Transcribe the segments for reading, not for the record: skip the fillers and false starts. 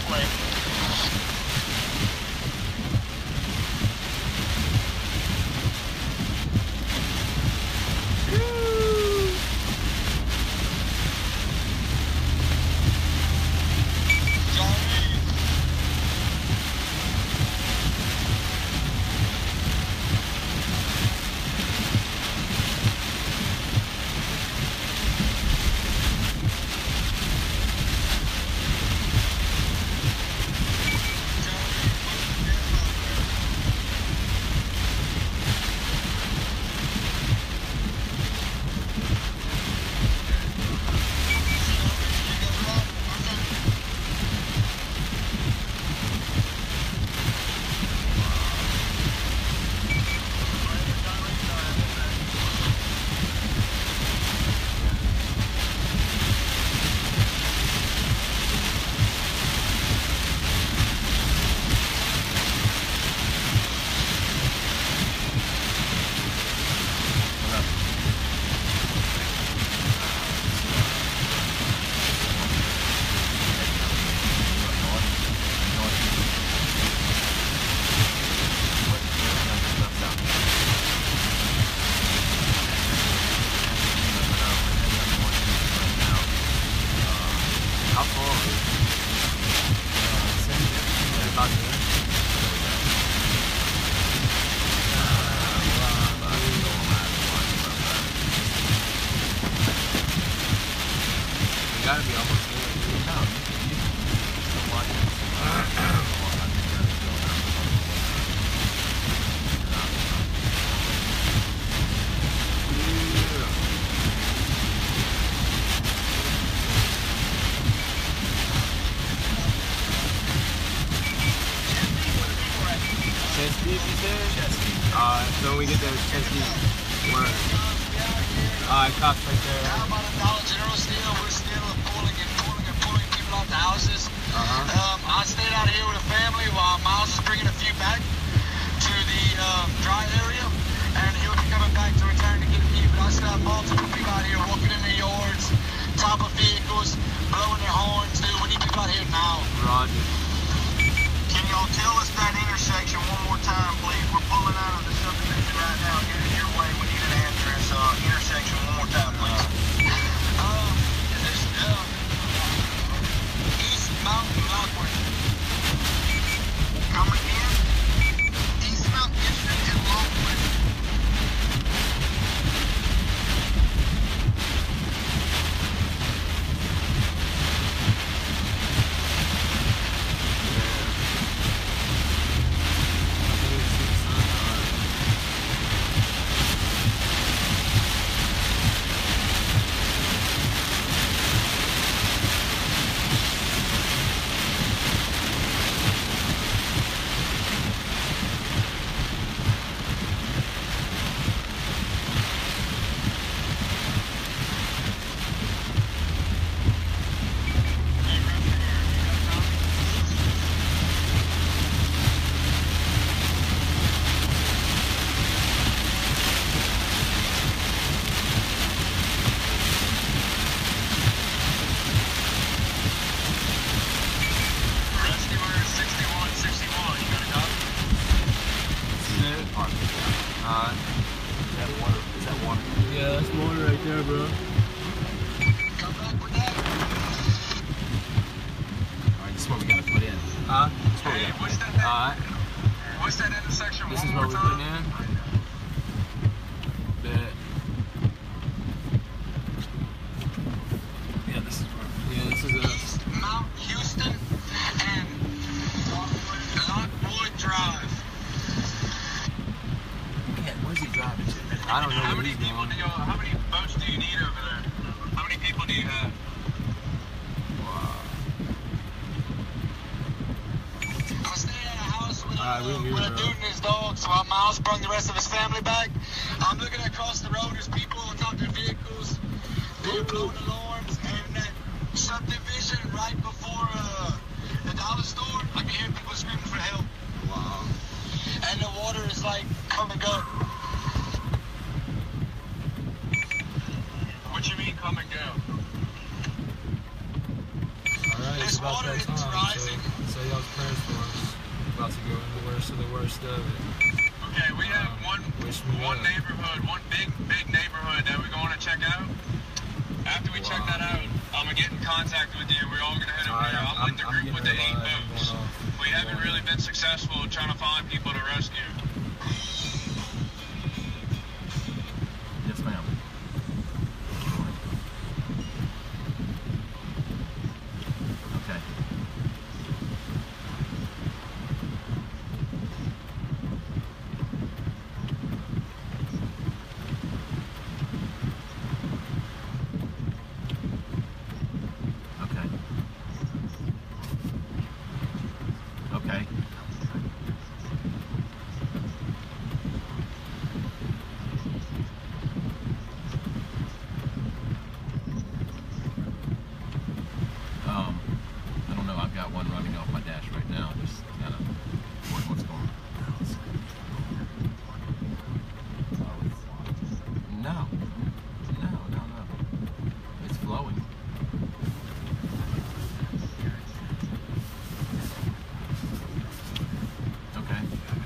way. Gotta be almost near town. Chesty, you said? Chesty. So when we get there, Chesty, where? Cops right there. I'm on a Dollar General still. We're still pulling people off the houses. I stayed out here with a family while Miles is bringing a few back to the dry area, and he'll be coming back to return to get a few. But I still have multiple people out here walking in their yards, top of vehicles, blowing their horns. Dude, we need people out here now. Roger. Can y'all tell us that intersection one more time, please? We're pulling out of the subdivision right now. Headed your way. We need an address. Intersection one more time, please. Is this East Mountain Lockwood? Coming in. East Mountain District and Lockwood. Yeah, that's water right there, bro. Come back with that. Alright, this is what we gotta put in. This is what we gotta put in. Alright. What's that intersection? This is what we're putting in. Bet. Yeah, this is where. Yeah, this is East Mount Houston and Lockwood Drive. Where's he driving to? I don't know How where many he's people going. how many boats do you need over there? How many people do you have? I stayed at a house with a dude and his dog, so Miles brought the rest of his family back. I'm looking across the road, there's people on top of their vehicles. They're blowing alarms, and that subdivision right before the dollar store, I can hear people screaming for help. Wow. And the water is like, come and go. What you mean, come and go? Alright. This about water that is time. rising. So y'all's prayers for us. About to go in the worst of it. Okay, we have one neighborhood, one big neighborhood that we're going to check out. After we check that out, I'm going to get in contact with you. We're all going to head over there. I'm with the group with the 8 boats. We haven't really been successful trying to find people to rescue. Yes, ma'am. Okay. Okay. I don't know. I've got one running off my dash right now. Just kind of what's going on. No. It's flowing. Okay.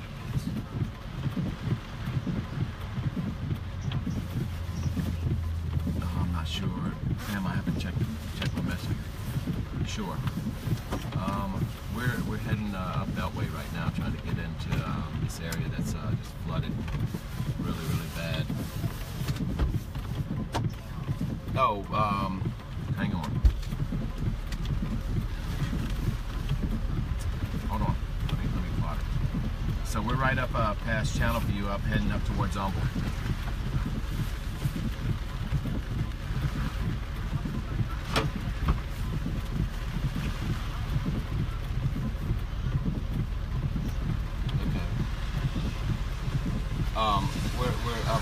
I'm not sure. Damn, I haven't checked my message. Sure. We're heading up Beltway right now, trying to get into this area that's just flooded really bad. Oh, hang on. Hold on. Let me plot it. So we're right up past Channelview, up heading up towards Humble. We're up,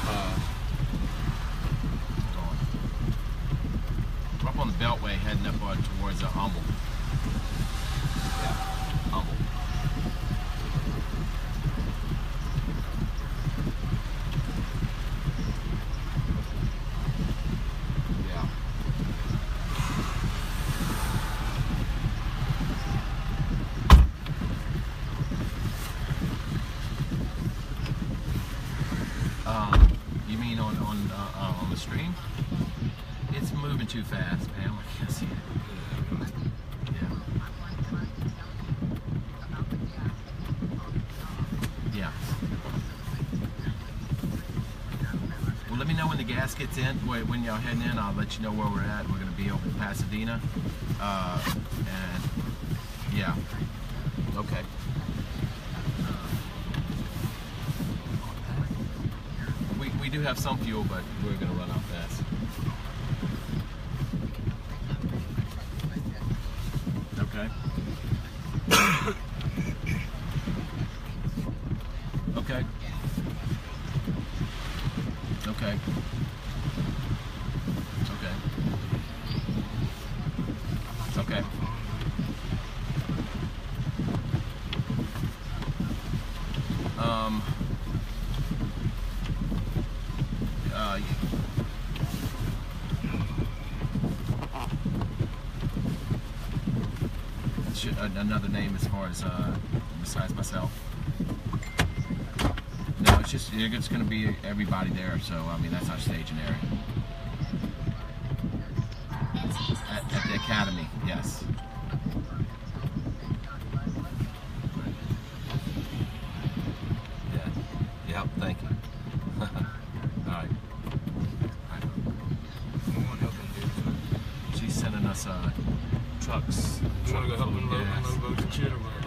we're up on the Beltway heading up towards Humble. Yeah, Humble. Yeah. You mean on the stream? It's moving too fast, man. I can't see it. Yeah. Well, let me know when the gas gets in. When y'all heading in, I'll let you know where we're at. We're gonna be over in Pasadena, and yeah. Okay. We do have some fuel, but we're going to run out fast. Okay. Okay. Okay. Okay. Okay. Another name as far as besides myself? No, it's just going to be everybody there. So I mean that's our staging area at the academy. Yes. Yeah. Yep. Thank you. All right. She's sending us trucks. You want to go help them unload boats and shit or what?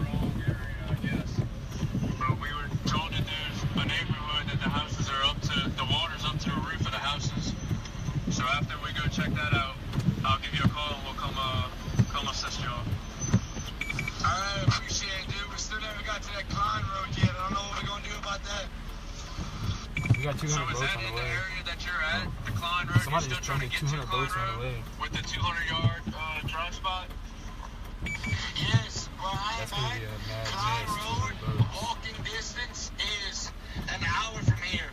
But we were told that there's a neighborhood that the houses are the water's up to the roof of the houses. So after we go check that out, I'll give you a call and we'll come assist y'all. Alright, appreciate it, dude. We still never got to that Klein Road yet. I don't know what we're going to do about that. We got 200 boats on the way. So is that in the area that you're at? The Klein Road? Somebody you're still trying to get 200 boats on the way. With the 200-yard dry spot? Yes, where I'm at, Klein Road, walking distance is an hour from here.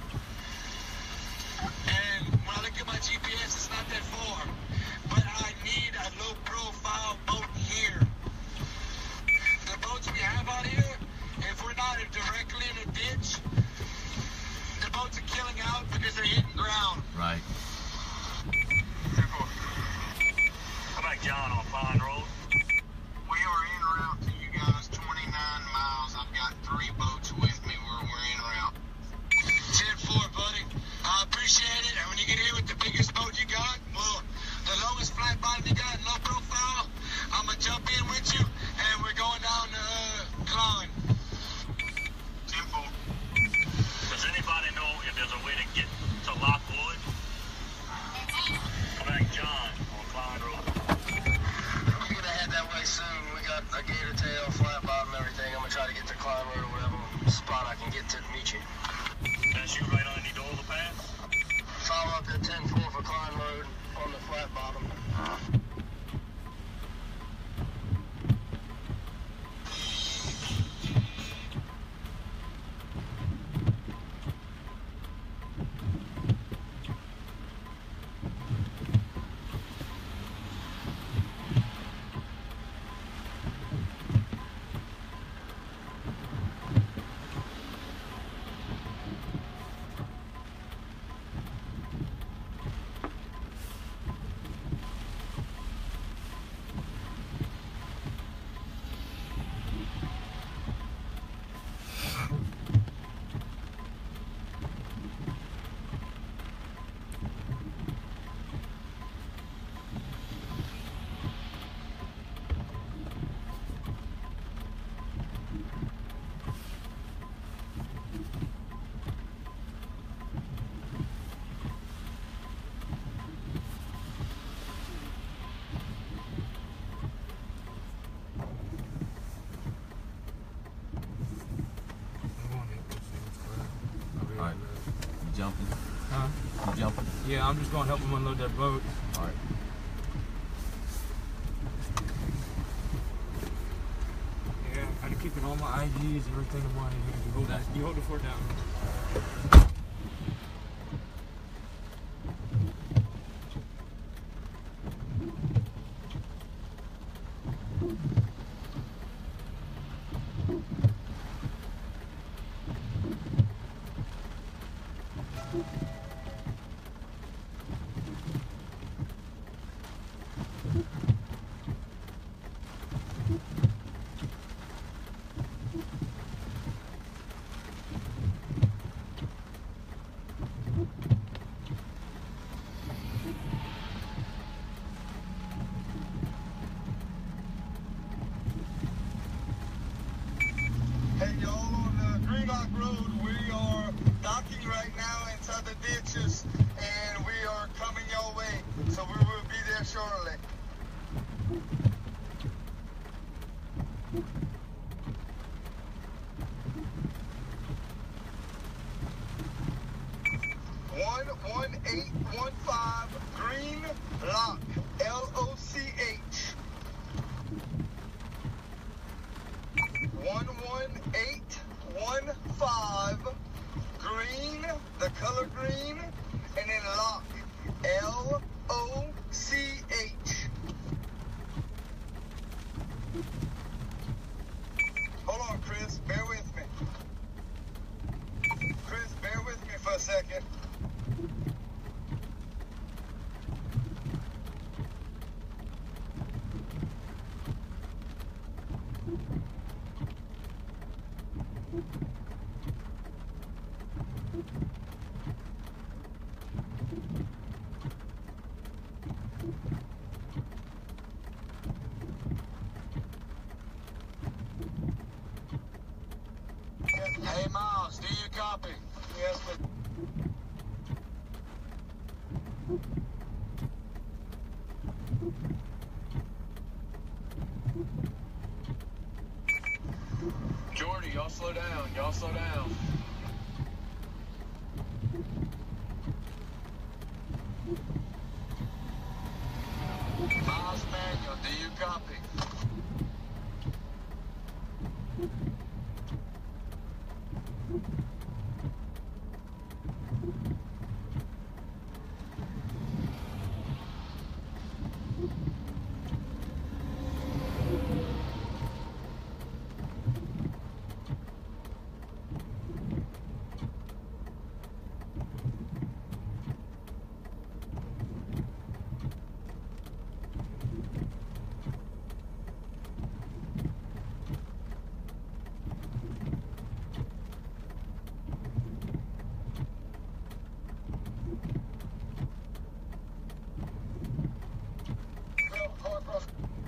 And when I look at my GPS, it's not that far. But I need a low-profile boat here. Contact John on Klein Road. We are en route to you guys, 29 miles. I've got 3 boats with me. We're en route. 10-4, buddy. I appreciate it. And when you get here with the biggest boat you got, well, the lowest flat bottom you got, low profile, I'm going to jump in with you, and we're going down to Klein. 10-4. Does anybody know if there's a way to get to Lockwood? Contact John on Klein Road. We're going to head that way soon. We got a gator tail, flat bottom, everything. I'm going to try to get to Klein Road or whatever spot I can get to meet you. That's you right underneath all the path? Follow up at 10-4 for Klein Road on the flat bottom. Jumping? Huh? You jumping? Yeah, I'm just going to help them unload that boat. All right. Yeah, I'm keeping all my IDs and everything in mind. You hold the fort down. Hey, y'all, on Green Lock Road, we are docking right now inside the ditches, and we are coming your way, so we will be there shortly. One 1815 Green Lock, L-O-C-H. 11815 Green, the color green, and then Lock, L-O-C-H. Hold on, Chris, bear with me. Chris, bear with me for a second. Hey, Miles, do you copy? Yes, but... Jordy, y'all slow down. Y'all slow down. Miles Manuel, do you copy?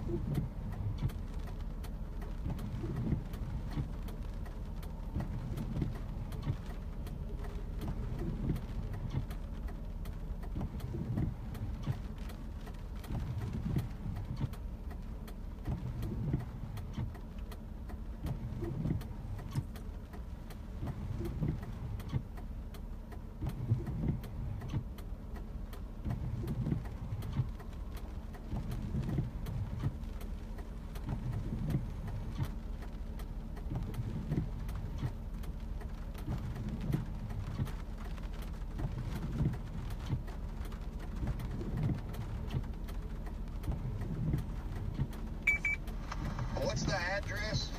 What's the address?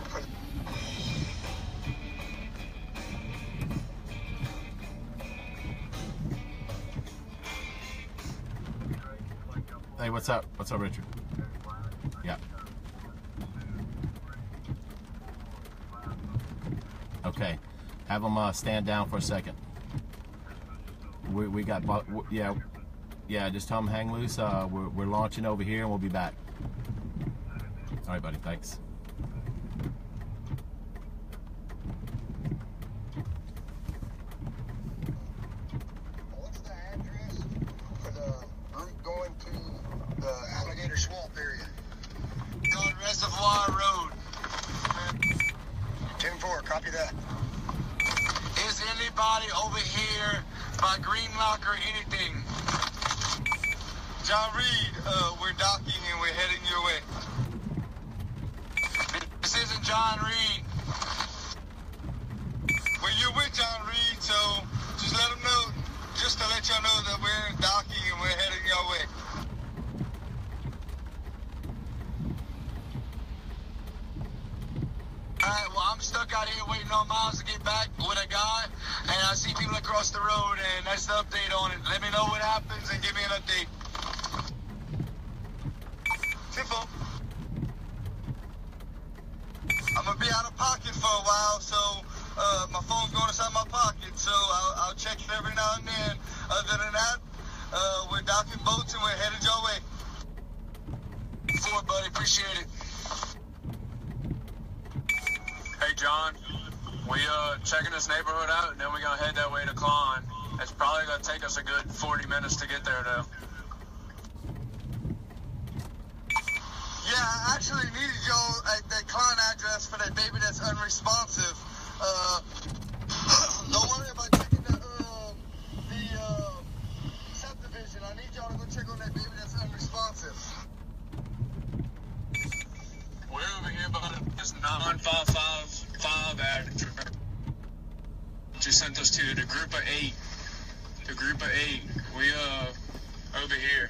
Hey, what's up? What's up, Richard? Yeah. Okay. Have them stand down for a second. We got, yeah. Just tell them hang loose. We're launching over here, and we'll be back. All right, buddy. Thanks. What's the address for the route going to the Alligator Swamp area? It's on Reservoir Road. 10-4, copy that. Is anybody over here by Green Lock or anything? John Reed, we're docking and we're heading your way. This isn't John Reed. Well, you're with John Reed, so just let him know, just to let y'all know that we're docking and we're heading your way. Alright, well, I'm stuck out here waiting on Miles to get back with a guy, and I see people across the road, and that's the update on it. Let me know what happens and give me an update. Simple. I'm gonna be out of pocket for a while, so my phone's going inside my pocket, so I'll check it every now and then. Other than that, we're docking boats and we're headed your way. Forward, buddy. Appreciate it. Hey, John. We checking this neighborhood out, and then we're gonna head that way to Klein. It's probably gonna take us a good 40 minutes to get there, though. Yeah, I actually needed y'all at that Klein address for that baby that's unresponsive. Don't worry about checking the subdivision. I need y'all to go check on that baby that's unresponsive. We're over here by this 9555 address. Just sent us to the group of 8. The group of 8. We over here.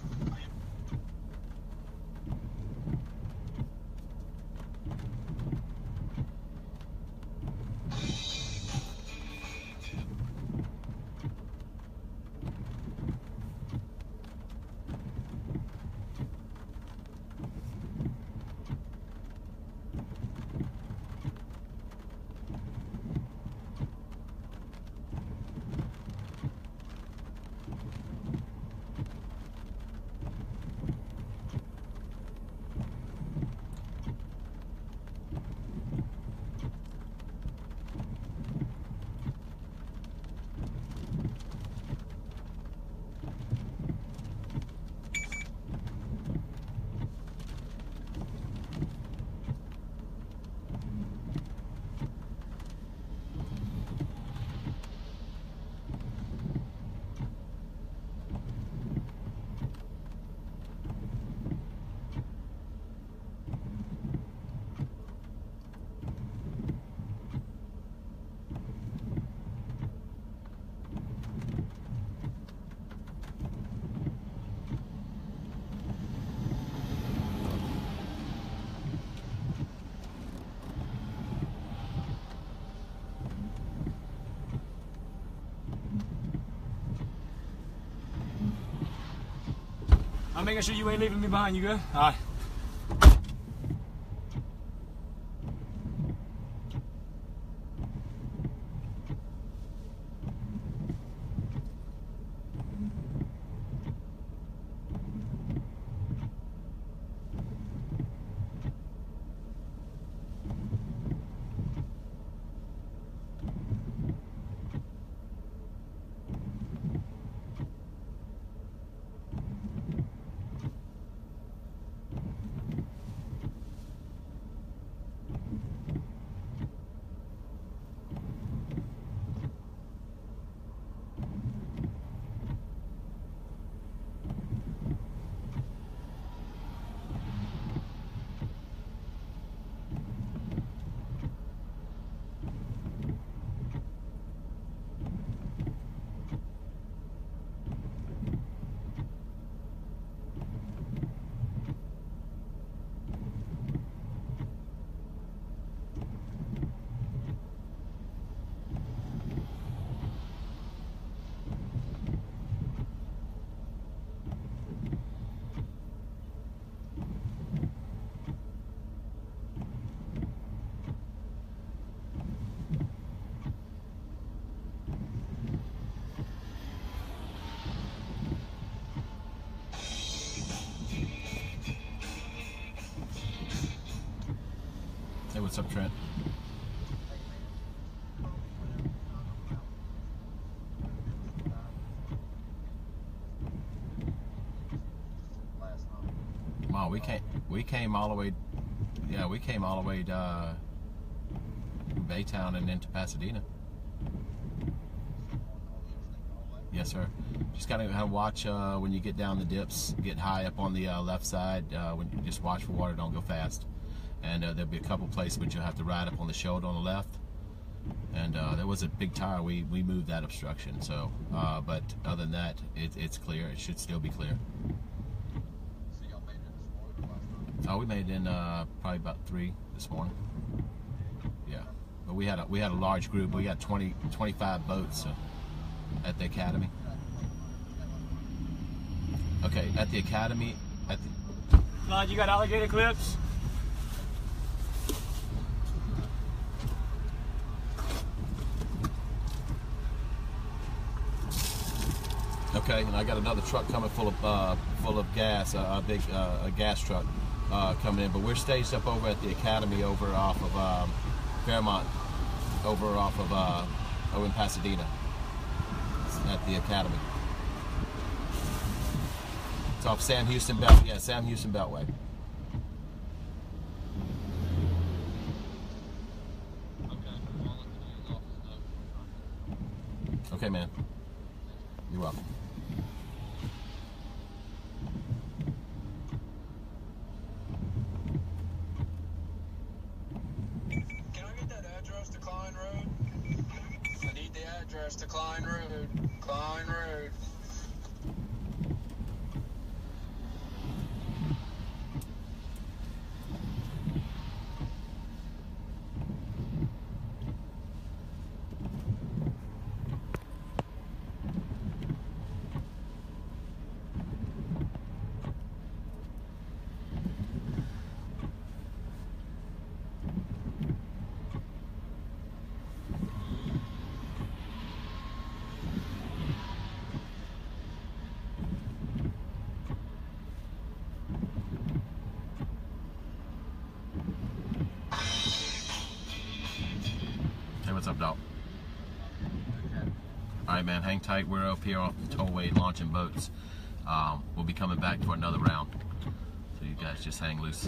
I'm making sure you ain't leaving me behind, you good? All right. what's up, Trent? Wow, we came all the way. Yeah, we came all the way to Baytown and into Pasadena. Yes, sir. Just gotta watch when you get down the dips. Get high up on the left side. When you just watch for water, don't go fast. And there'll be a couple places where you'll have to ride up on the shoulder on the left. And there was a big tire. We moved that obstruction. So, but other than that, it's clear. It should still be clear. Oh, we made it in probably about 3 this morning. Yeah, but we had a large group. We got 25 boats at the academy. Okay, at the academy. Lon, you got alligator clips? Okay, and I got another truck coming full of gas, a big gas truck coming in. But we're staged up over at the academy, over off of Fairmont, over in Pasadena, at the academy. It's off Sam Houston Belt. Yeah, Sam Houston Beltway. Okay, man. You're welcome. Can I get that address to Klein Road? I need the address to Klein Road. Klein Road. What's up, Doc? Alright, man, hang tight. We're up here off the tollway launching boats. We'll be coming back for another round. So you guys just hang loose.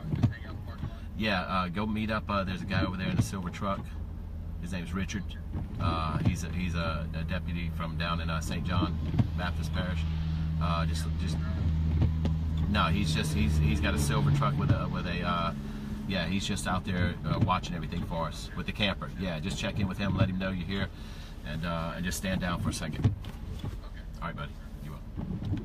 Yeah, go meet up. There's a guy over there in a silver truck. His name's Richard. He's a deputy from down in St. John Baptist Parish. No, he's got a silver truck with a yeah, he's just out there watching everything for us with the camper. Yeah, just check in with him, let him know you're here, and just stand down for a second. Okay. All right, buddy. You will.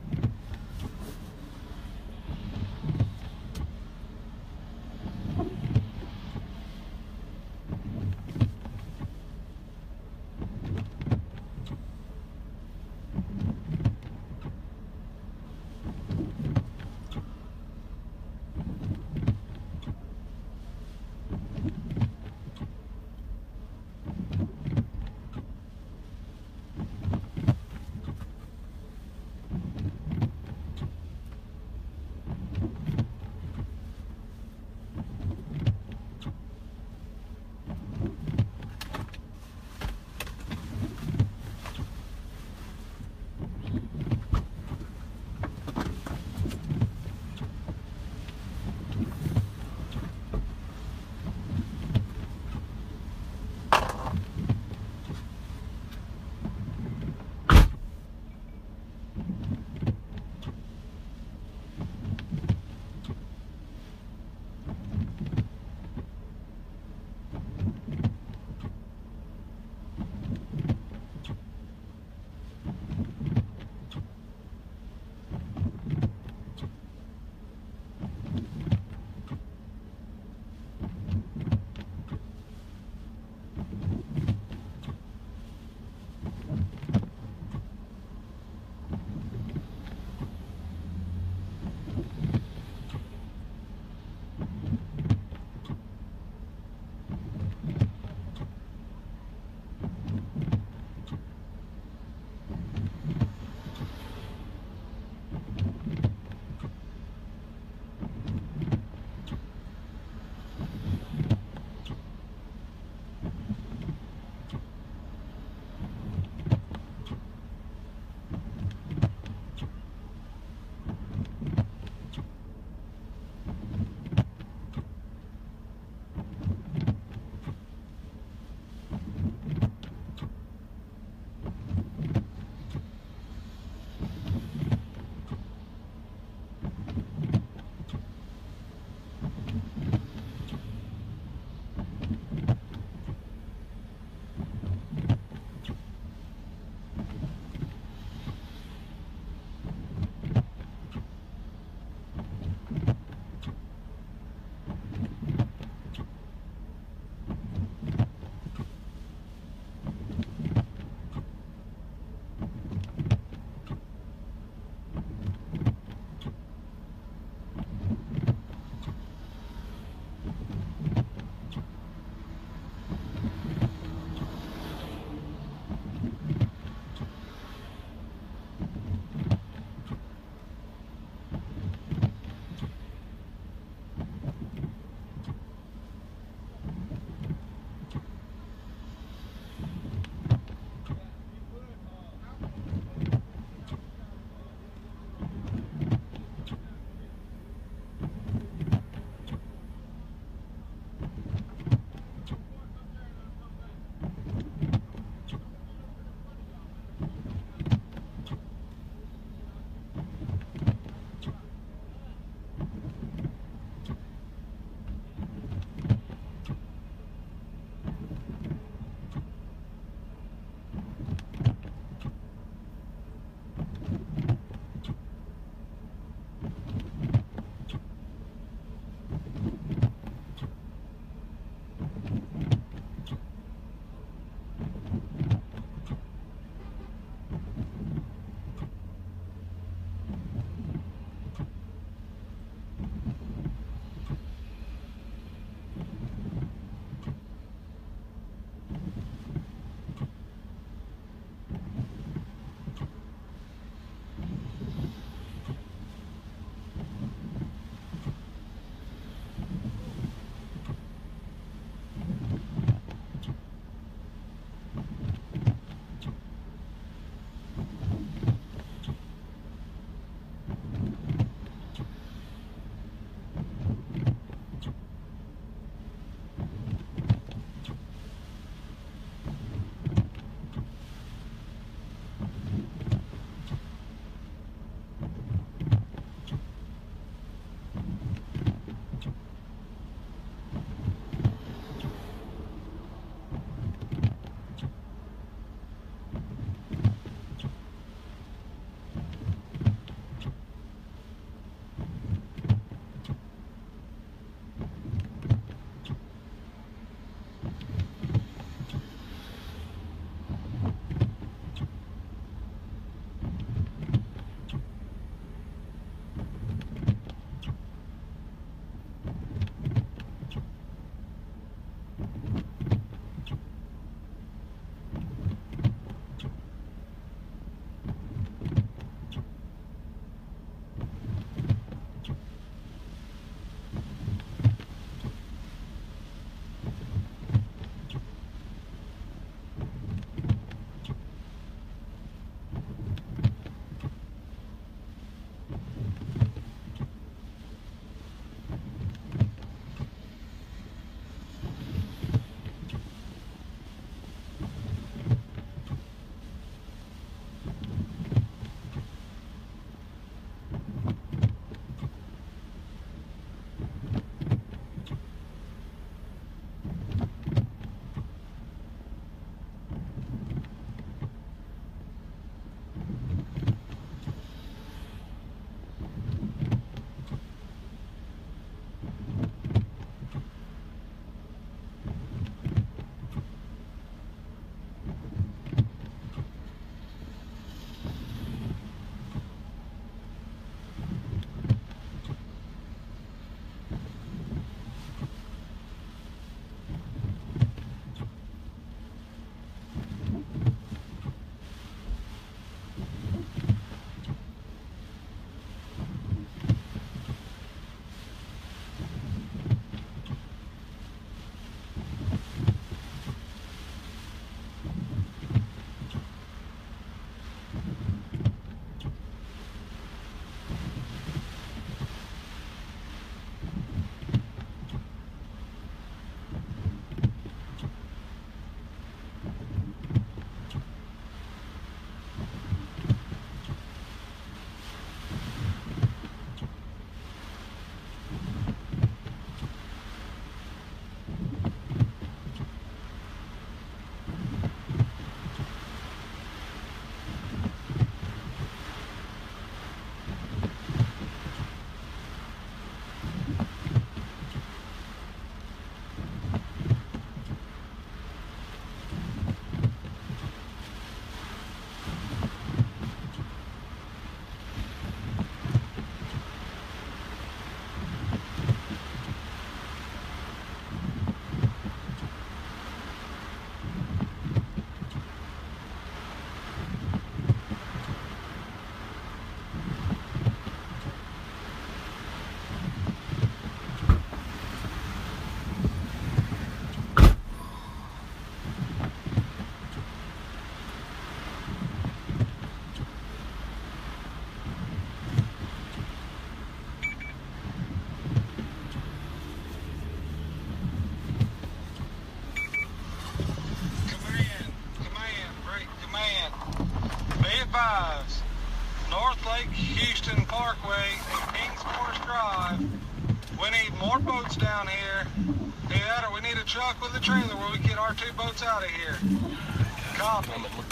more boats down here. Yeah, we need a truck with a trailer where we get our 2 boats out of here. Copy.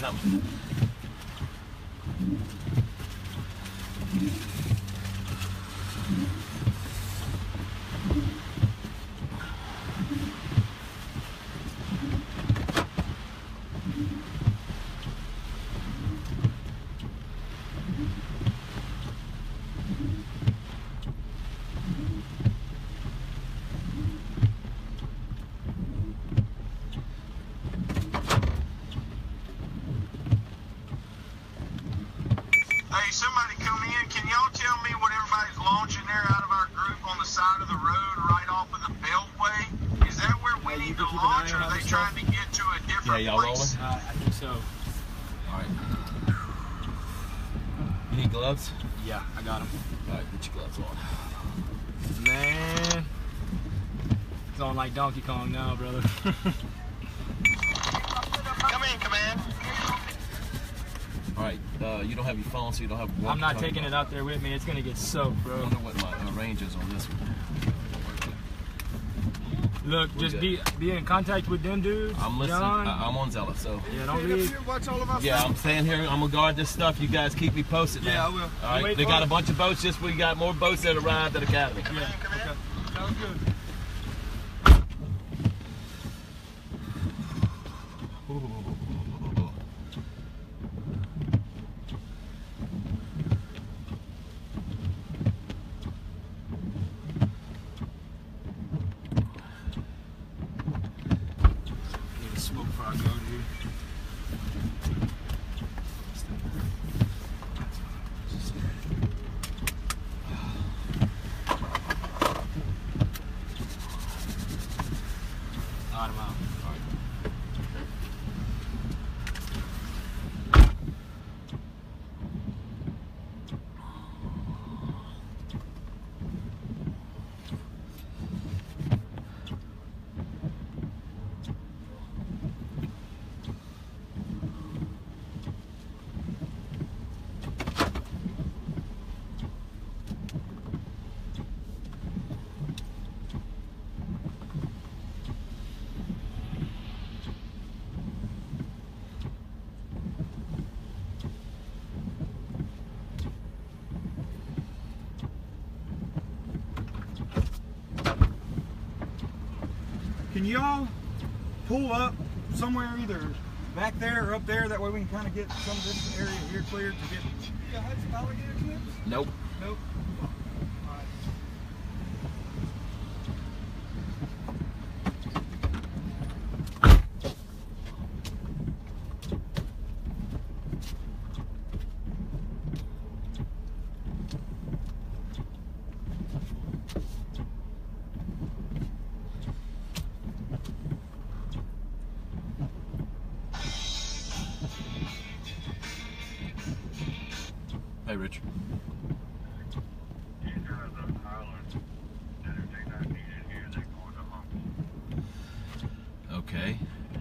Hey, somebody come in. Can y'all tell me what everybody's launching there out of our group on the side of the road right off of the Beltway? Is that where we need to launch, or are they trying to get to a different y'all place? rolling? I think so. All right. You need gloves? Yeah, I got him. All right, put your gloves on. Man. It's on like Donkey Kong now, brother. Come in, Command. All right, you don't have your phone, so you don't have. I'm not taking it out there with me. It's gonna get soaked, I bro. don't know what my range is on this one. Look, just be in contact with them dudes. I'm listening. John. I'm on Zealous, so. Yeah, don't leave. Watch all of us. Yeah, I'm staying here. I'm gonna guard this stuff. You guys keep me posted, man. Yeah, I will. All right, Wait they for got us. a bunch of boats. Just we got more boats that arrived at Academy. Yeah, okay. Sounds good. Need to smoke before I go, dude. Got him out. Can y'all pull up somewhere either back there or up there? That way we can kind of get some of this area here cleared to get. You had some alligator clips? Nope. Nope. Hey, Richard. Okay.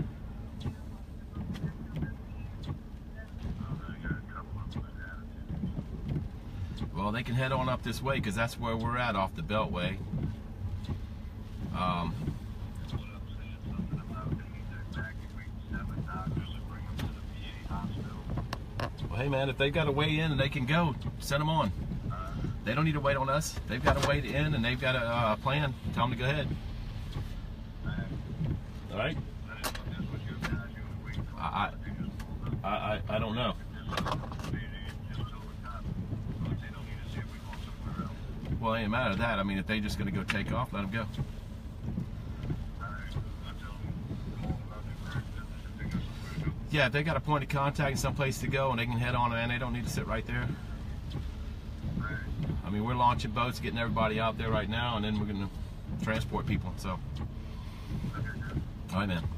Well, they can head on up this way because that's where we're at off the Beltway. Well, hey man, if they've got a way in and they can go, send them on. They don't need to wait on us. They've got a way to in and they've got a plan. Tell them to go ahead. All right. I don't know. Well, it ain't a matter of that. I mean, if they're just going to go take off, let them go. Yeah, if they got a point of contact and someplace to go and they can head on, man, they don't need to sit right there. I mean, we're launching boats, getting everybody out there right now, and then we're going to transport people, so. All right, man.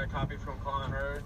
got a copy from Klein Road.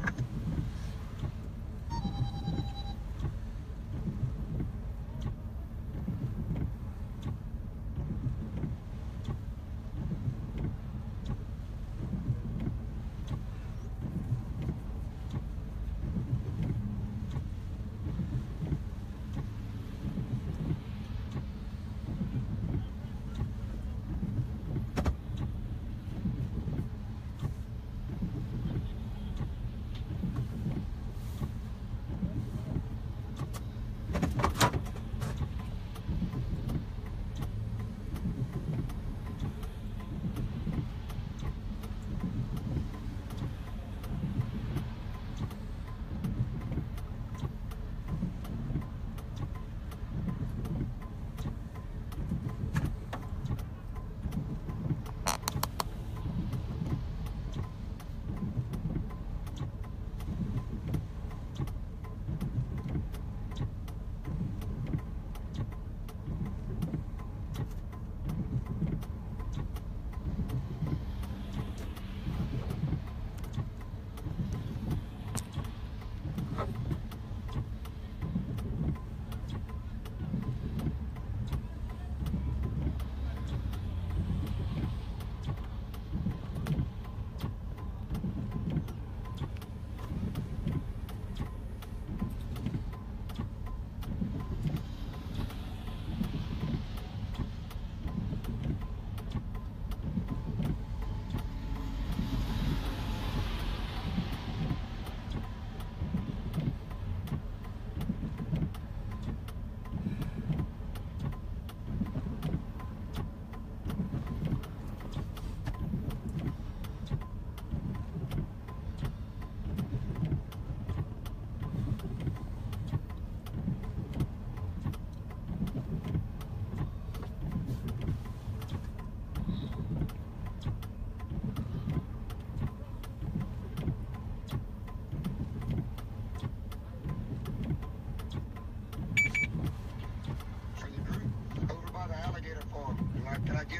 Can I get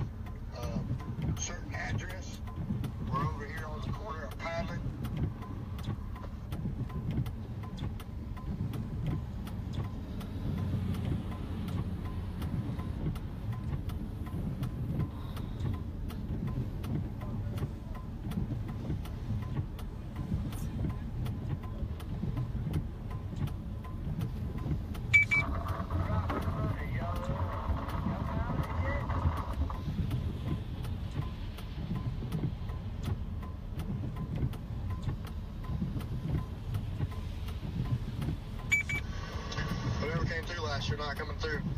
a certain address? We're over here on the corner of Pilot. Came through last year, not coming through.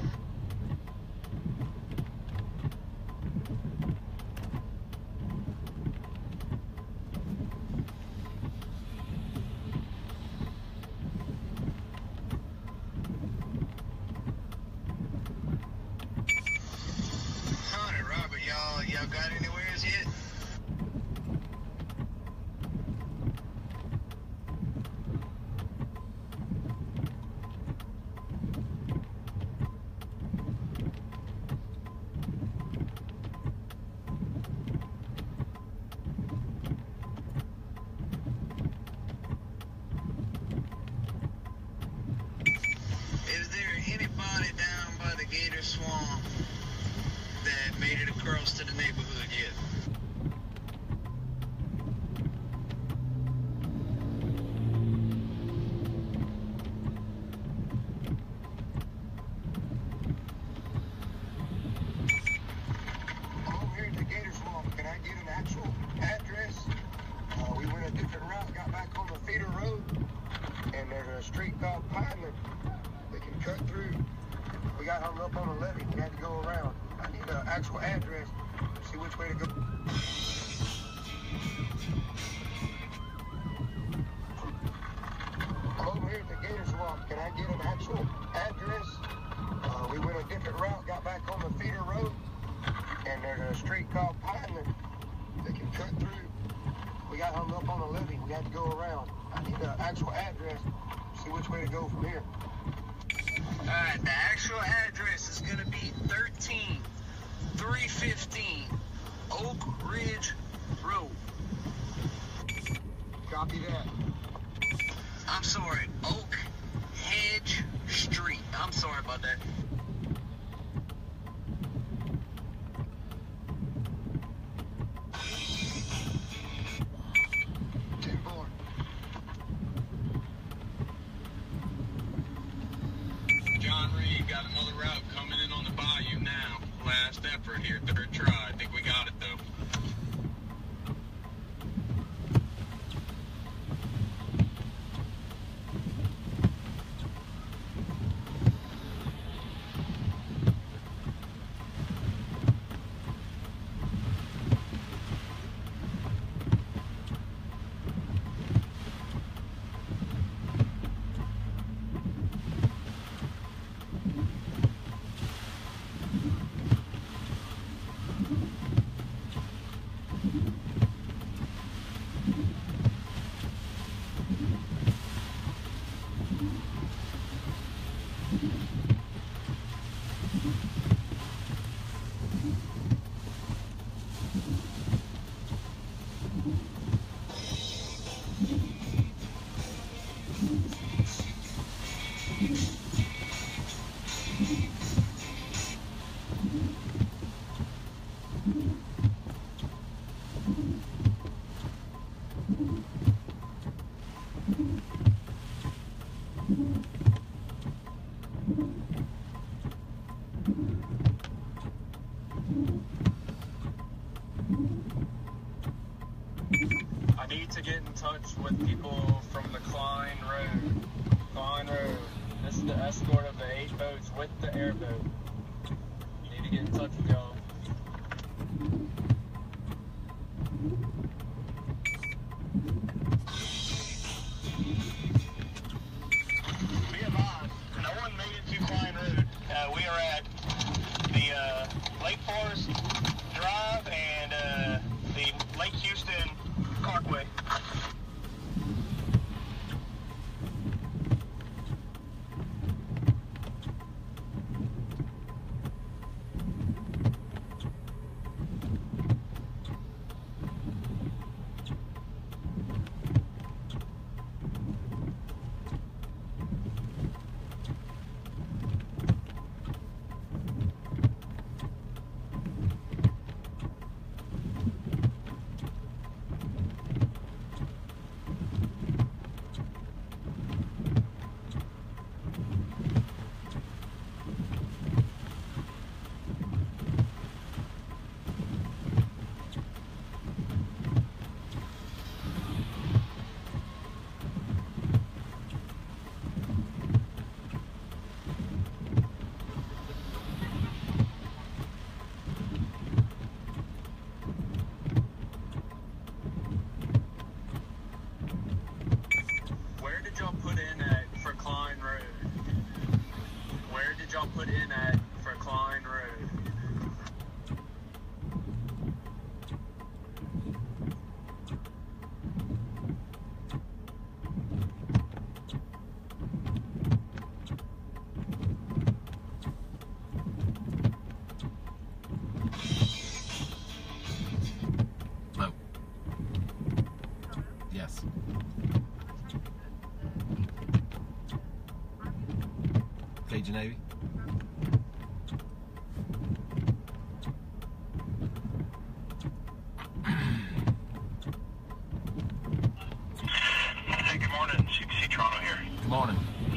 Honey, Robert, y'all got anywheres yet? Is there anybody down by the Gator Swamp that made it across to the neighborhood yet? I'm over here at the Gator Swamp. Can I get an actual address? We went a different route, got back on the feeder road, and there's a street called Pineland. They can cut through. We got hung up on a levee. We had to go around. I need an actual address. See which way to go. I'm over here at the Gator Swamp. Can I get an actual address? We went a different route, got back on the feeder road, and there's a street called Pineland. They can cut through. We got hung up on a levee. We had to go around. I need an actual address. See which way to go from here. Alright, the actual address is going to be 13315 Oak Ridge Road. here. Third try. I think we got it, though. I need to get in touch with people from the Klein Road. Klein Road. This is the escort of the 8 boats with the airboat. Need to get in touch with y'all. Be advised, no one made it to Klein Road. We are at the Lake Forest Drive and the Lake Houston Parkway. Put in at for Klein Road. Oh. Yes. Cajun Navy. Morning.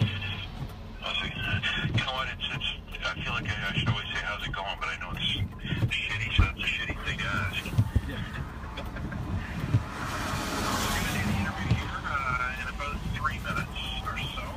You know what? I feel like I should always say how's it going, but I know it's shitty, so that's a shitty thing to ask. Yeah. We're going to do the interview here in about 3 minutes or so.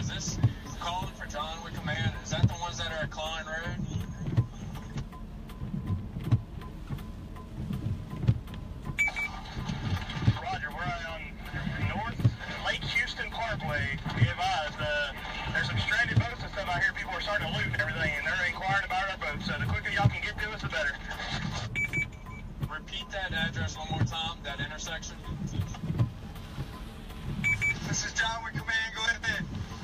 Is this calling for John with command? Is that the ones that are at Klein Road? Roger, we're on North Lake Houston Parkway. We advise there's some stranded boats and stuff out here. People are starting to loot and everything, and they're inquiring about our boats. So the quicker y'all can get to us, the better. Repeat that address one more time, that intersection. This is John with command. Go ahead.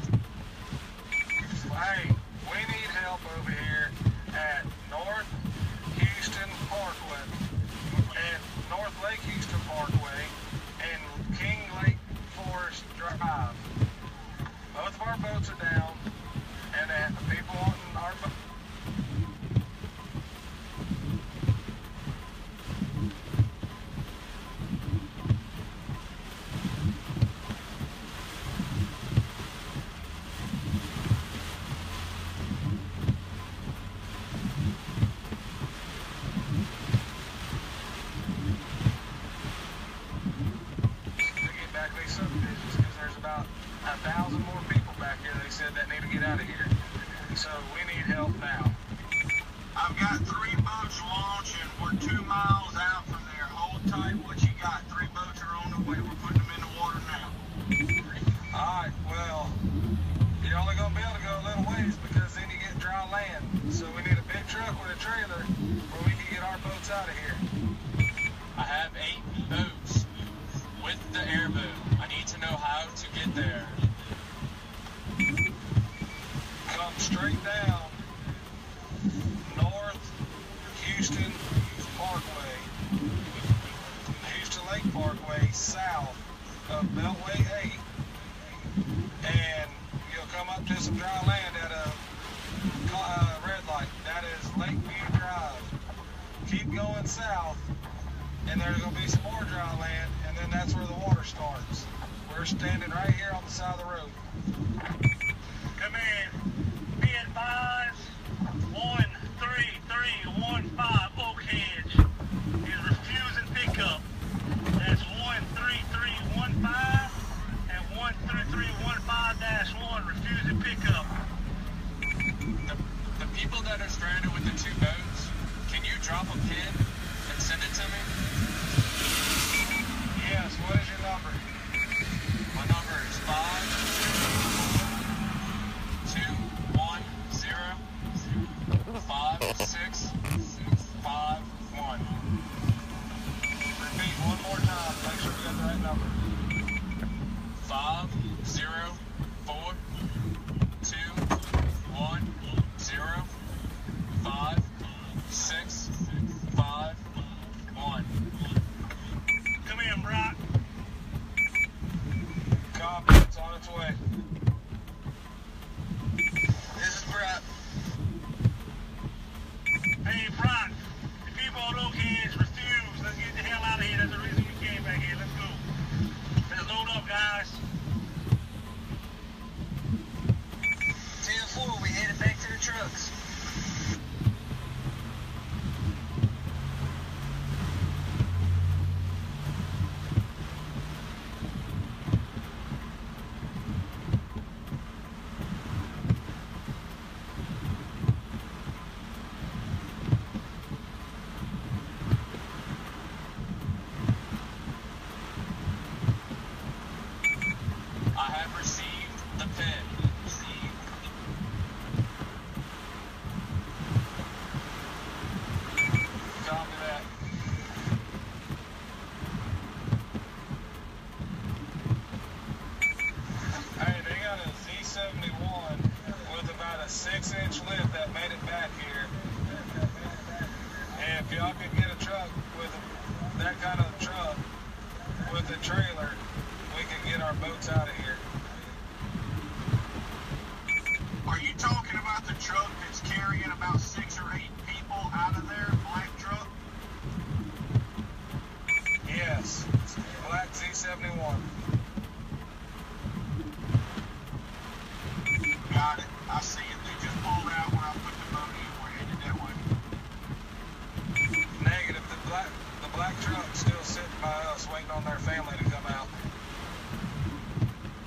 Hey, we need help over here at North Houston Parkway and North Lake Houston Parkway and King Lake Forest Drive. Both of our boats are down, and the people wanting our boat. Subdivisions, because there's about 1,000 more people back here, they said, that need to get out of here. So we need help now. I've got 3 boats launching. We're 2 miles out from there. Hold tight. What you got? 3 boats are on the way. We're putting them in the water now. Alright, well, you're only going to be able to go a little ways because then you get dry land. So we need a big truck with a trailer where we can get our boats out of here. I have 8 boats with the airboat. I need to know how to get there. Come straight down North Houston Parkway, Houston Lake Parkway, south of Beltway 8, and you'll come up to some dry land at a red light. That is Lakeview Drive. Keep going south, and there's going to be some more dry land, and then that's where the water starts. We're standing right here on the side of the road. Come in. Be advised, 13315 Oak Hedge is refusing pickup. That's 13315 and 13315-1 refusing pickup. The people that are stranded with the 2 boats, can you drop a pin and send it to me? Yes, what is your number? My number is 542105651. Repeat one more time. Make sure we got the right number. 542105651. Come in, Brock. Copy. It's on its way. This is Brock. Hey, Brock. The people on Oak Hedge refuse. Let's get the hell out of here. That's the reason you came back here. Let's go. Let's load up, guys. 10-4, we headed back to the trucks. I have received the pin. Copy that. Hey, they got a Z71 with about a 6-inch lift that made it back here. And if y'all could get a truck with that kind of truck with a trailer, we could get our boats out of here. Are you talking about the truck that's carrying about 6 or 8 people out of there? Black truck? Yes, black Z71. Got it. I see it. They just pulled out when I put the boat in. We're headed that way. Negative. The black truck's still sitting by us waiting on their family to come out.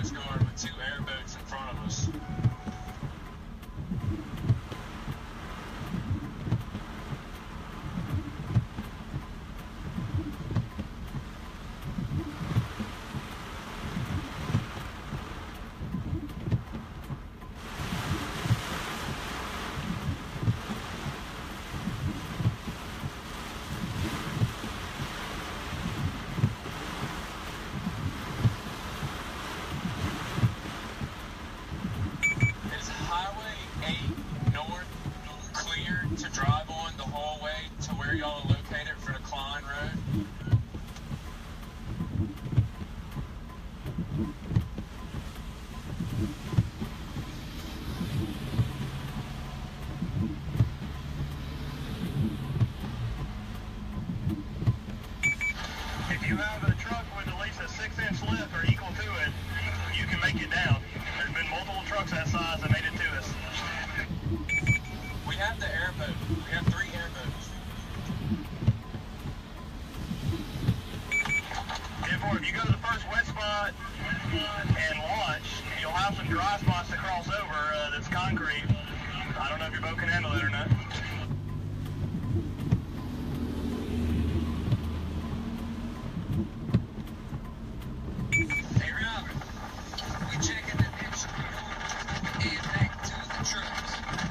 Coast Guard with 2 airboats in front of us. To drive on the whole way to where y'all are located for the Klein Road. If you have a truck with at least a 6-inch lift or equal to it, you can make it down. There's been multiple trucks that size that made it to us. We have the airboat. We have 3 airboats. If you go to the first wet spot and launch, you'll have some dry spots to cross over that's concrete. I don't know if your boat can handle it or not. Hey, Rob. We checking the pitch and back to the trucks.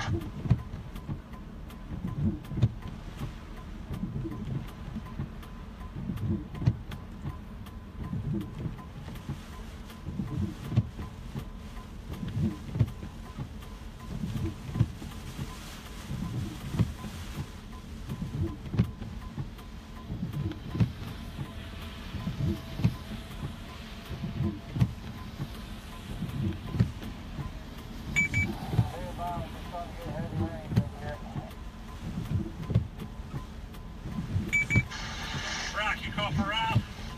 Rock, you call for Rob?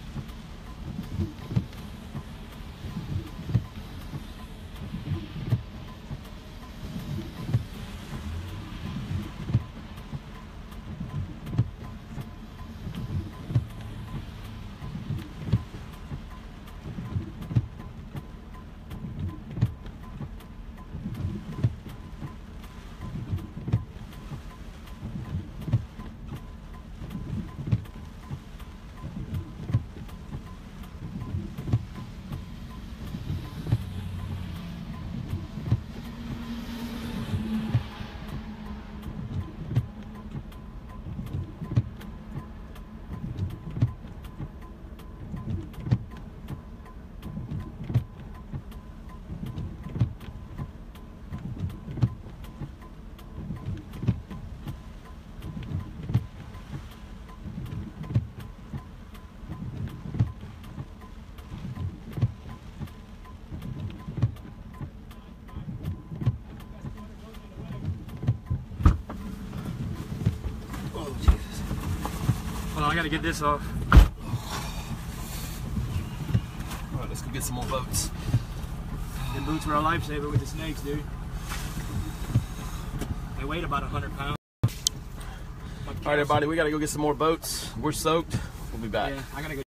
Hold on, I gotta get this off. Alright, let's go get some more boats. Them boots were a lifesaver with the snakes, dude. They weighed about 100 pounds. Alright, everybody, we gotta go get some more boats. We're soaked. We'll be back. Yeah, I gotta go.